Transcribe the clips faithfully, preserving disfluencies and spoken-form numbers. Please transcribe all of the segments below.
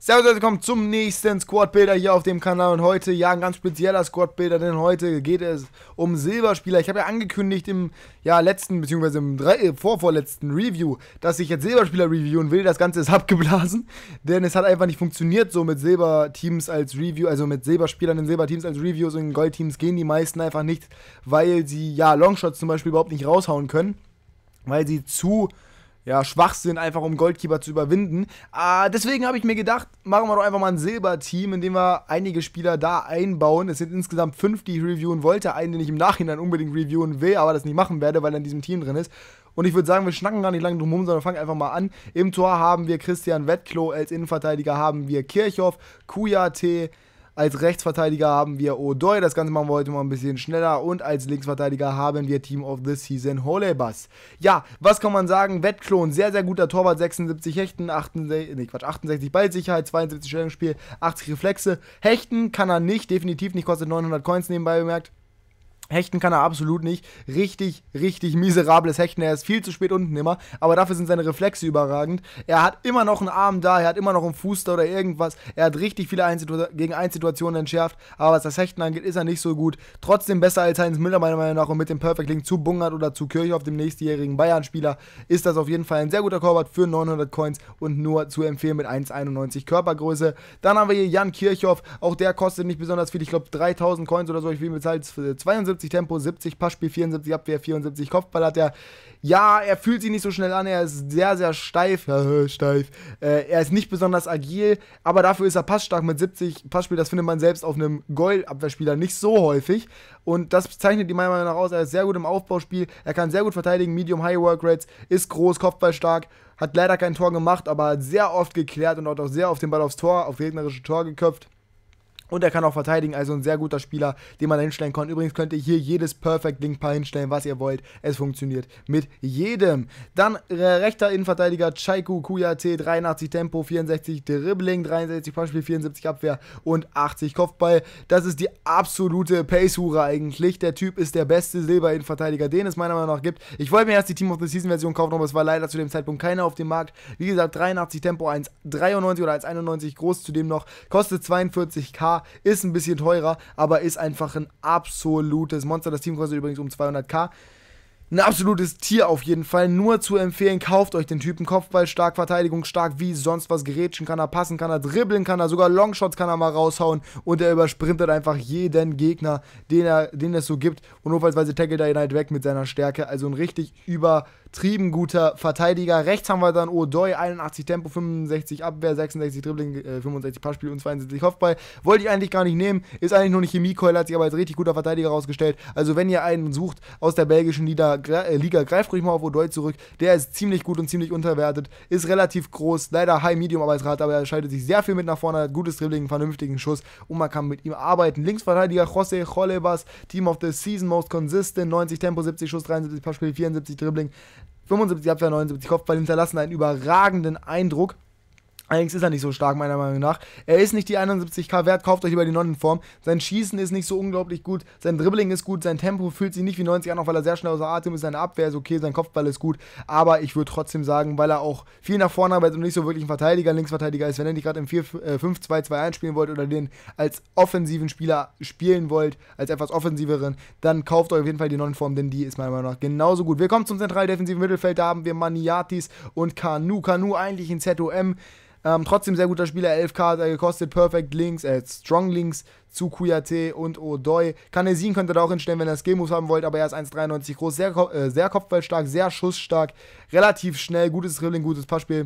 Servus Leute, willkommen zum nächsten Squad-Builder hier auf dem Kanal und heute, ja, ein ganz spezieller Squad-Builder, denn heute geht es um Silberspieler. Ich habe ja angekündigt im ja, letzten, beziehungsweise im drei, äh, vorvorletzten Review, dass ich jetzt Silberspieler reviewen will. Das Ganze ist abgeblasen, denn es hat einfach nicht funktioniert so mit Silberteams als Review, also mit Silberspielern in Silberteams als Reviews und in Goldteams gehen die meisten einfach nicht, weil sie, ja, Longshots zum Beispiel überhaupt nicht raushauen können, weil sie zu... ja, schwach sind, einfach um Goldkeeper zu überwinden. Äh, deswegen habe ich mir gedacht, machen wir doch einfach mal ein Silberteam, in dem wir einige Spieler da einbauen. Es sind insgesamt fünf, die ich reviewen wollte. Einen, den ich im Nachhinein unbedingt reviewen will, aber das nicht machen werde, weil er in diesem Team drin ist. Und ich würde sagen, wir schnacken gar nicht lange drum herum, sondern fangen einfach mal an. Im Tor haben wir Christian Wettklo, als Innenverteidiger haben wir Kirchhoff, Kouyaté. Als Rechtsverteidiger haben wir Odoi, das Ganze machen wir heute mal ein bisschen schneller. Und als Linksverteidiger haben wir Team of the Season Holebas. Ja, was kann man sagen? Wettklo, ein sehr, sehr guter Torwart, sechsundsiebzig Hechten, achtundsechzig, nee, Quatsch, achtundsechzig Ballsicherheit, zweiundsiebzig Stellungsspiel, achtzig Reflexe. Hechten kann er nicht, definitiv nicht, kostet neunhundert Coins nebenbei bemerkt. Hechten kann er absolut nicht. Richtig, richtig miserables Hechten. Er ist viel zu spät unten immer. Aber dafür sind seine Reflexe überragend. Er hat immer noch einen Arm da. Er hat immer noch einen Fuß da oder irgendwas. Er hat richtig viele gegen eins Situationen entschärft. Aber was das Hechten angeht, ist er nicht so gut. Trotzdem besser als Heinz Müller meiner Meinung nach. Und mit dem Perfect Link zu Bungert oder zu Kirchhoff, dem nächstjährigen Bayern-Spieler, ist das auf jeden Fall ein sehr guter Torwart für neunhundert Coins und nur zu empfehlen mit eins Komma einundneunzig Körpergröße. Dann haben wir hier Jan Kirchhoff. Auch der kostet nicht besonders viel. Ich glaube dreitausend Coins oder so. Ich will bezahlt zweiundsiebzig Tempo, siebzig Passspiel, vierundsiebzig Abwehr, vierundsiebzig Kopfball hat er. Ja, er fühlt sich nicht so schnell an, er ist sehr, sehr steif, ja, steif. Äh, er ist nicht besonders agil, aber dafür ist er passstark mit siebzig Passspiel. Das findet man selbst auf einem Gold-Abwehrspieler nicht so häufig. Und das zeichnet die meiner Meinung nach aus. Er ist sehr gut im Aufbauspiel, er kann sehr gut verteidigen, Medium-High Work Rates, ist groß, Kopfballstark, hat leider kein Tor gemacht, aber hat sehr oft geklärt und auch sehr oft den Ball aufs Tor, auf gegnerische Tor geköpft. Und er kann auch verteidigen, also ein sehr guter Spieler, den man da hinstellen kann. Übrigens könnt ihr hier jedes Perfect Link Paar hinstellen, was ihr wollt. Es funktioniert mit jedem. Dann äh, rechter Innenverteidiger Chaiku Kouyaté, dreiundachtzig Tempo, vierundsechzig Dribbling, dreiundsechzig Passspiel, vierundsiebzig Abwehr und achtzig Kopfball. Das ist die absolute Pace-Hure eigentlich. Der Typ ist der beste Silber-Innenverteidiger, den es meiner Meinung nach gibt. Ich wollte mir erst die Team of the Season Version kaufen, aber es war leider zu dem Zeitpunkt keiner auf dem Markt. Wie gesagt, dreiundachtzig Tempo, eins Komma dreiundneunzig oder eins Komma einundneunzig groß zudem noch. Kostet zweiundvierzig K. Ist ein bisschen teurer, aber ist einfach ein absolutes Monster. Das Team kostet übrigens um zweihundert K. Ein absolutes Tier auf jeden Fall. Nur zu empfehlen, kauft euch den Typen. Kopfball stark, Verteidigung stark, wie sonst was. Gerätschen kann er, passen kann er, dribbeln kann er, sogar Longshots kann er mal raushauen. Und er übersprintet einfach jeden Gegner, den, er, den es so gibt. Und notfallsweise tackelt er ihn halt weg mit seiner Stärke. Also ein richtig übertrieben guter Verteidiger. Rechts haben wir dann Odoi, einundachtzig Tempo, fünfundsechzig Abwehr, sechsundsechzig Dribbling, äh, fünfundsechzig Passspiel und zweiundsiebzig Kopfball. Wollte ich eigentlich gar nicht nehmen. Ist eigentlich nur eine Chemiekeule, hat sich aber als richtig guter Verteidiger rausgestellt. Also wenn ihr einen sucht aus der belgischen Liga, Liga, greift ruhig mal auf Odoi zurück. Der ist ziemlich gut und ziemlich unterwertet. Ist relativ groß, leider High-Medium Arbeitsrate, aber er schaltet sich sehr viel mit nach vorne, hat gutes Dribbling, einen vernünftigen Schuss und man kann mit ihm arbeiten. Linksverteidiger José Holebas, Team of the Season, most consistent, neunzig Tempo, siebzig Schuss, dreiundsiebzig Passspiel, vierundsiebzig Dribbling, fünfundsiebzig Abwehr, neunundsiebzig Kopfball, hinterlassen einen überragenden Eindruck. Allerdings ist er nicht so stark, meiner Meinung nach. Er ist nicht die einundsiebzig K wert, kauft euch lieber die Nonnenform. Sein Schießen ist nicht so unglaublich gut, sein Dribbling ist gut, sein Tempo fühlt sich nicht wie neunzig an, auch weil er sehr schnell außer Atem ist, seine Abwehr ist okay, sein Kopfball ist gut. Aber ich würde trotzdem sagen, weil er auch viel nach vorne arbeitet und nicht so wirklich ein Verteidiger, Linksverteidiger ist, wenn ihr nicht gerade im vier fünf zwei zwei eins spielen wollt oder den als offensiven Spieler spielen wollt, als etwas offensiveren, dann kauft euch auf jeden Fall die Nonnenform, denn die ist meiner Meinung nach genauso gut. Wir kommen zum zentralen defensiven Mittelfeld, da haben wir Maniatis und Kanu. Kanu eigentlich in Z O M. Ähm, trotzdem sehr guter Spieler, elf K hat er gekostet, Perfect Links, äh, Strong Links zu Kouyaté und Odoi. Kanesin könnt ihr da auch hinstellen, wenn ihr Skill-Moves haben wollt, aber er ist eins Komma dreiundneunzig groß, sehr, äh, sehr kopfballstark, sehr schussstark, relativ schnell, gutes Dribbling, gutes Passspiel.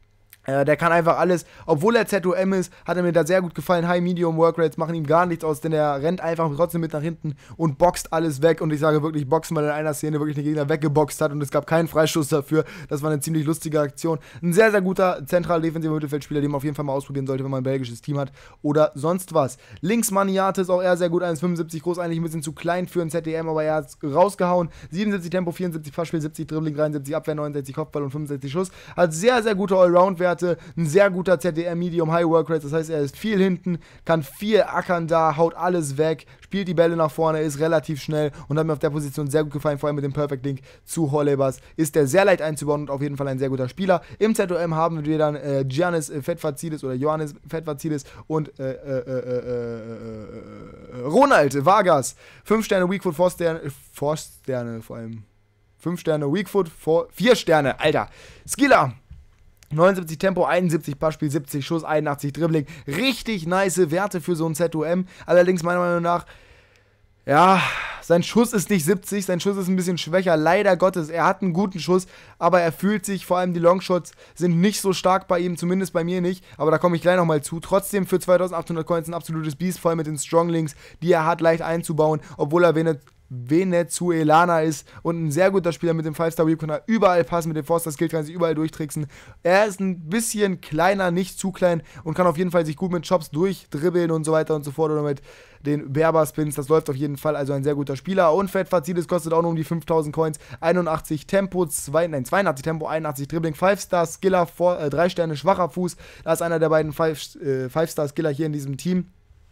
Äh, der kann einfach alles, obwohl er Z O M ist, hat er mir da sehr gut gefallen. High, Medium, Work Rates machen ihm gar nichts aus, denn er rennt einfach trotzdem mit nach hinten und boxt alles weg. Und ich sage wirklich boxen, weil er in einer Szene wirklich den Gegner weggeboxt hat und es gab keinen Freistoß dafür. Das war eine ziemlich lustige Aktion. Ein sehr, sehr guter zentral defensiver Mittelfeldspieler, den man auf jeden Fall mal ausprobieren sollte, wenn man ein belgisches Team hat oder sonst was. Links Maniatis, auch er sehr gut, eins Komma fünfundsiebzig groß, eigentlich ein bisschen zu klein für ein Z D M, aber er hat es rausgehauen. siebenundsiebzig Tempo, vierundsiebzig Passspiel, siebzig Dribbling, dreiundsiebzig Abwehr, neunundsechzig Kopfball und fünfundsechzig Schuss. Hat sehr, sehr gute Allround-Werte. Werte, ein sehr guter Z D M Medium High Work Rate, das heißt, er ist viel hinten, kann viel ackern da, haut alles weg, spielt die Bälle nach vorne, ist relativ schnell und hat mir auf der Position sehr gut gefallen, vor allem mit dem Perfect Link zu Holebas. Ist der sehr leicht einzubauen und auf jeden Fall ein sehr guter Spieler. Im Z O M haben wir dann äh, Giannis Fetfazidis oder Johannes Fetfazidis und äh, äh, äh, äh, äh, Ronald Vargas. fünf Sterne Weakfoot, vier Sterne, vier Sterne vor allem. fünf Sterne Weakfoot, vier Sterne, Alter. Skiller. neunundsiebzig Tempo, einundsiebzig Passspiel, siebzig Schuss, einundachtzig Dribbling. Richtig nice Werte für so ein Z O M. Allerdings meiner Meinung nach, ja, sein Schuss ist nicht siebzig, sein Schuss ist ein bisschen schwächer, leider Gottes. Er hat einen guten Schuss, aber er fühlt sich, vor allem die Longshots sind nicht so stark bei ihm, zumindest bei mir nicht, aber da komme ich gleich nochmal zu. Trotzdem für zweitausendachthundert Coins ein absolutes Biest, vor allem mit den Stronglinks, die er hat, leicht einzubauen, obwohl er wenig Venezuelaner ist und ein sehr guter Spieler mit dem fünf Star Weep, kann er überall passen, mit dem Forster Skill kann er sich überall durchtricksen. Er ist ein bisschen kleiner, nicht zu klein und kann auf jeden Fall sich gut mit Chops durchdribbeln und so weiter und so fort oder mit den Berber-Spins, das läuft auf jeden Fall, also ein sehr guter Spieler. Und Fetfazidis kostet auch nur um die fünftausend Coins, einundachtzig Tempo, zwei, nein, zweiundachtzig Tempo, einundachtzig Dribbling, fünf Star Skiller, drei Sterne schwacher Fuß, da ist einer der beiden fünf Star Skiller hier in diesem Team.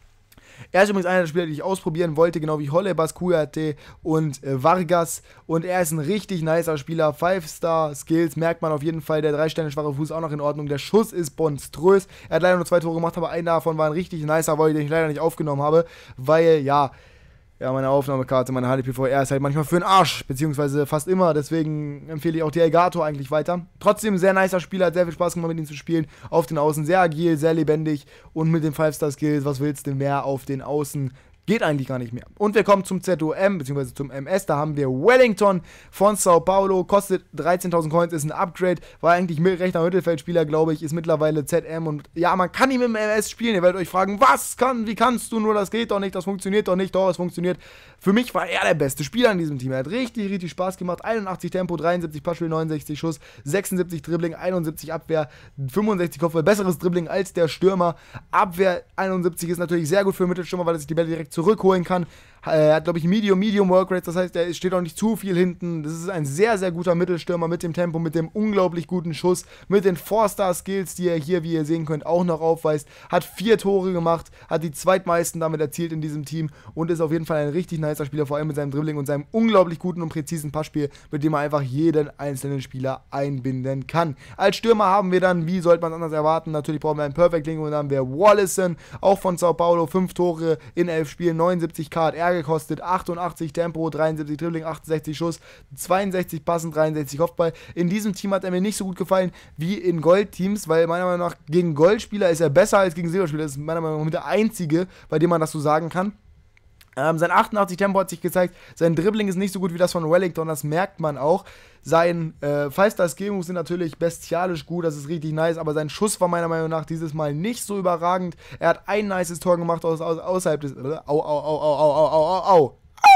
Er ist übrigens einer der Spieler, die ich ausprobieren wollte, genau wie Holebas, Kouyaté und äh, Vargas. Und er ist ein richtig nicer Spieler. fünf Star Skills merkt man auf jeden Fall. Der drei Sterne schwache Fuß auch noch in Ordnung. Der Schuss ist monströs. Er hat leider nur zwei Tore gemacht, aber einer davon war ein richtig nicer Volley, den ich leider nicht aufgenommen habe. Weil, ja, ja, meine Aufnahmekarte, meine H D P V R ist halt manchmal für den Arsch, beziehungsweise fast immer, deswegen empfehle ich auch die Elgato eigentlich weiter. Trotzdem sehr nicer Spieler, hat sehr viel Spaß gemacht mit ihm zu spielen, auf den Außen sehr agil, sehr lebendig und mit den fünf Star Skills, was willst du mehr auf den Außen? Geht eigentlich gar nicht mehr. Und wir kommen zum Z O M, beziehungsweise zum M S. Da haben wir Wellington von Sao Paulo. Kostet dreizehntausend Coins, ist ein Upgrade. War eigentlich rechter Mittelfeldspieler, glaube ich. Ist mittlerweile Z M. Und ja, man kann ihn im M S spielen. Ihr werdet euch fragen, was kann, wie kannst du nur? Das geht doch nicht, das funktioniert doch nicht. Doch, es funktioniert. Für mich war er der beste Spieler in diesem Team. Er hat richtig, richtig Spaß gemacht. einundachtzig Tempo, dreiundsiebzig Passspiel, neunundsechzig Schuss, sechsundsiebzig Dribbling, einundsiebzig Abwehr, fünfundsechzig Kopfball. Besseres Dribbling als der Stürmer. Abwehr einundsiebzig ist natürlich sehr gut für Mittelstürmer, weil er sich die Bälle direkt zurückholen kann. Er hat, glaube ich, Medium, Medium Work Rates, das heißt, er steht auch nicht zu viel hinten. Das ist ein sehr, sehr guter Mittelstürmer mit dem Tempo, mit dem unglaublich guten Schuss, mit den vier Star Skills, die er hier, wie ihr sehen könnt, auch noch aufweist. Hat vier Tore gemacht, hat die zweitmeisten damit erzielt in diesem Team und ist auf jeden Fall ein richtig nicer Spieler, vor allem mit seinem Dribbling und seinem unglaublich guten und präzisen Passspiel, mit dem er einfach jeden einzelnen Spieler einbinden kann. Als Stürmer haben wir dann, wie sollte man es anders erwarten, natürlich brauchen wir einen Perfect Link und dann haben wir Wallison, auch von Sao Paulo, fünf Tore in elf Spielen, neunundsiebzig K hat er gekostet, achtundachtzig Tempo, dreiundsiebzig Dribbling, achtundsechzig Schuss, zweiundsechzig Passen, dreiundsechzig Kopfball. In diesem Team hat er mir nicht so gut gefallen wie in Goldteams, weil meiner Meinung nach gegen Goldspieler ist er besser als gegen Silberspieler. Das ist meiner Meinung nach der einzige, bei dem man das so sagen kann. Ähm, sein achtundachtzig Tempo hat sich gezeigt, sein Dribbling ist nicht so gut wie das von Wellington, das merkt man auch. Sein äh, fünf Star Skill Moves sind natürlich bestialisch gut, das ist richtig nice, aber sein Schuss war meiner Meinung nach dieses Mal nicht so überragend. Er hat ein nices Tor gemacht aus, aus, außerhalb des, äh, au, au, au, au, au, au, au, au,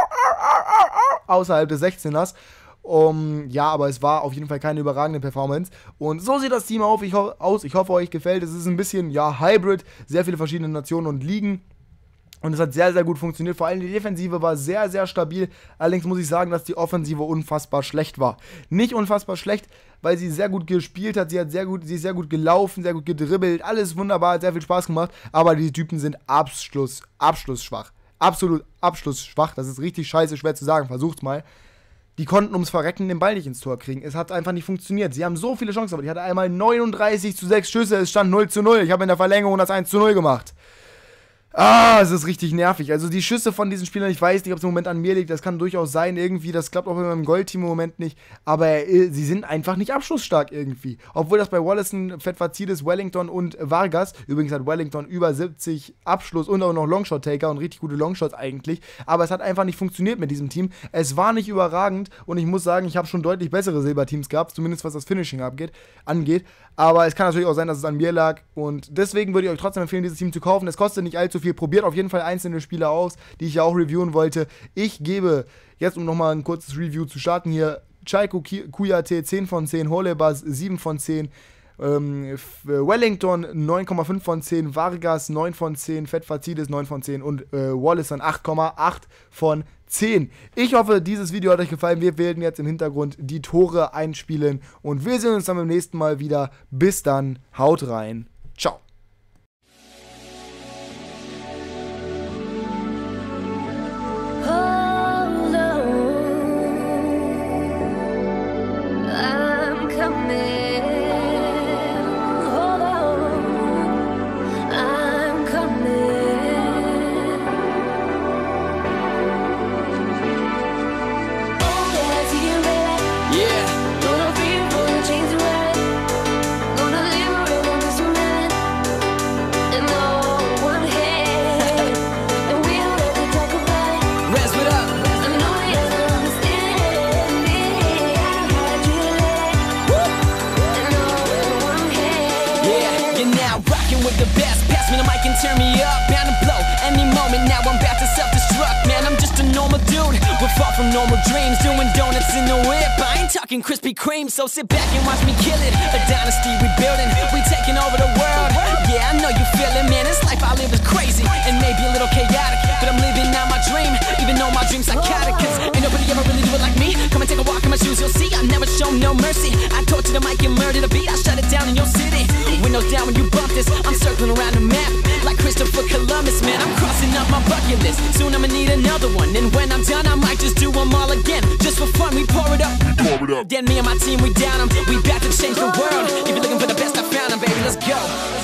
außerhalb des sechzehners. Um, ja, aber es war auf jeden Fall keine überragende Performance. Und so sieht das Team auf, ich ho- aus. Ich hoffe, euch gefällt. Es ist ein bisschen, ja, Hybrid, sehr viele verschiedene Nationen und Ligen. Und es hat sehr, sehr gut funktioniert. Vor allem die Defensive war sehr, sehr stabil. Allerdings muss ich sagen, dass die Offensive unfassbar schlecht war. Nicht unfassbar schlecht, weil sie sehr gut gespielt hat. Sie hat sehr gut, sie ist sehr gut gelaufen, sehr gut gedribbelt. Alles wunderbar, hat sehr viel Spaß gemacht. Aber die Typen sind Abschluss, abschlussschwach. Absolut abschlussschwach. Das ist richtig scheiße, schwer zu sagen. Versucht's mal. Die konnten ums Verrecken den Ball nicht ins Tor kriegen. Es hat einfach nicht funktioniert. Sie haben so viele Chancen, aber die hatte einmal neununddreißig zu sechs Schüsse. Es stand null zu null. Ich habe in der Verlängerung das eins zu null gemacht. Ah, es ist richtig nervig. Also die Schüsse von diesen Spielern, ich weiß nicht, ob es im Moment an mir liegt, das kann durchaus sein irgendwie, das klappt auch in meinem Goldteam im Moment nicht, aber äh, sie sind einfach nicht abschlussstark irgendwie. Obwohl das bei Wallison, Fetfazidis, Wellington und Vargas, übrigens hat Wellington über siebzig Abschluss und auch noch Longshot-Taker und richtig gute Longshots eigentlich, aber es hat einfach nicht funktioniert mit diesem Team. Es war nicht überragend und ich muss sagen, ich habe schon deutlich bessere Silberteams gehabt, zumindest was das Finishing abgeht, angeht, aber es kann natürlich auch sein, dass es an mir lag und deswegen würde ich euch trotzdem empfehlen, dieses Team zu kaufen. Es kostet nicht allzu viel, probiert auf jeden Fall einzelne Spieler aus, die ich ja auch reviewen wollte. Ich gebe jetzt, um nochmal ein kurzes Review zu starten hier, Chaiko Kouyaté zehn von zehn, Holebas sieben von zehn, ähm, Wellington neun Komma fünf von zehn, Vargas neun von zehn, Fetfazides neun von zehn und äh, Wallace dann acht Komma acht von zehn. Ich hoffe, dieses Video hat euch gefallen. Wir werden jetzt im Hintergrund die Tore einspielen und wir sehen uns dann beim nächsten Mal wieder. Bis dann, haut rein. Ciao. With the best, pass me the mic and turn me up, bound to blow any moment. Now I'm about to self-destruct, man. I'm just a normal dude with far from normal dreams, doing donuts in the whip. I ain't talking Krispy Kreme, so sit back and watch me kill it. A dynasty we building, we taking over the world. Yeah, I know you feel it, man. This life I live is crazy and maybe a little chaotic, but I'm living out my dream, even though my dream's psychotic. Cause ain't nobody ever really do it like me. Come and take a walk in my shoes, you'll see I never show no mercy. I torture the mic and murder the beat. I shut it down in your city. Windows down when you bump this. I'm circling around the map like Christopher Columbus, man. I'm crossing up my bucket list. Soon I'ma need another one, and when I'm done, I might just do them all again. Just for fun, we pour it up. Pour it up. Then me and my team, we down them. We about to change the world. If you're looking for the best, I found them, baby. Let's go.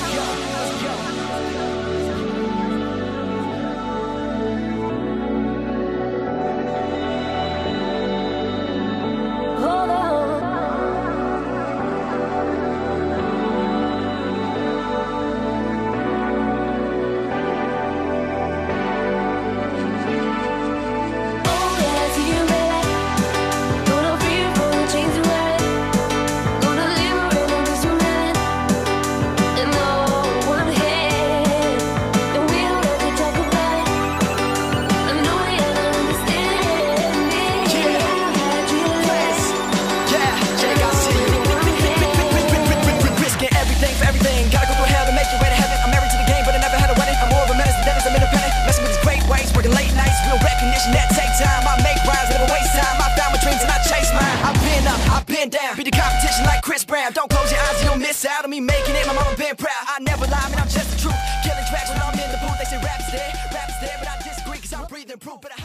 Down. Beat the competition like Chris Brown. Don't close your eyes, you'll miss out on me making it. My mama been proud. I never lie, man, I'm just the truth. Killing tracks when I'm in the booth. They say rap's dead, rap's dead, but I disagree cause I'm breathing proof. But I